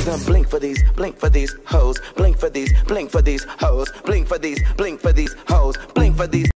Now blink for these hoes, blink for these hoes, blink for these hoes, blink for these hoes, blink for these